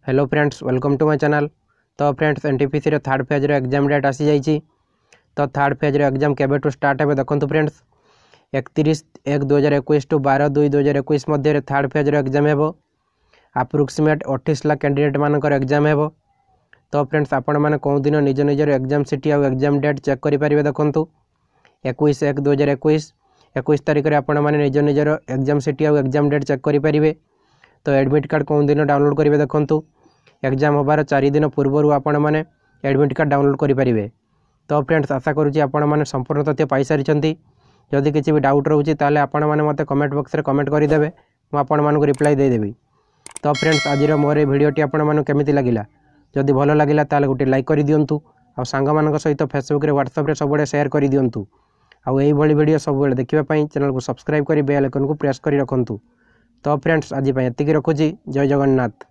Hello friends, welcome to my channel. तो friends NTPC रे third phase रे exam date आसी जाइए। तो थर्ड फेज रे एग्जाम केबे टू स्टार्ट है देखो फ्रेंड्स 31/1/2021 टू 12/2/2021 मध्य थर्ड फेज रे एग्जाम है। अप्रोक्सीमेट 28 लाख कैंडिडेट मानकर एग्जाम है। तो फ्रेंड्स आपण मैंने कौन दिन निज निजर एग्जाम सिटी और एग्जाम डेट चेक करेंगे देखूँ 21/1/2021 तारीख में आपण मैंने निज निजर एग्जाम सिटी और एग्जाम डेट चेक करेंगे। तो एडमिट कार्ड कौन दिन डाउनलोड करेंगे देखूँ एग्जाम होबार 4 दिन पूर्व आपण मैंने एडमिट कार्ड डाउनलोड करेंगे। तो फ्रेंड्स आशा करुँची आपण मैंने संपूर्ण तथ्य पाई सारी। जदि किसी भी डाउट रोचे ताले आपण मैंने मत कमेंट बॉक्स रे कमेंट करदे मुझे आपण मानक रिप्लाई देदेवी। तो फ्रेंड्स आज मोर भिडियोटी आपण मानक केमिति लागिला जदि भल लागिला ताले गोटे लाइक कर दियंतु आ सांग मानक सहित फेसबुक रे व्हाट्सएप रे सब शेयर कर दियंतु। आउ एही भली वीडियो सब बेले देखिबा पई चैनल को सब्सक्राइब करी बेल आइकन को प्रेस करी रखंतु। तो फ्रेंड्स आज पई एतिकी रखुची। जय जगन्नाथ।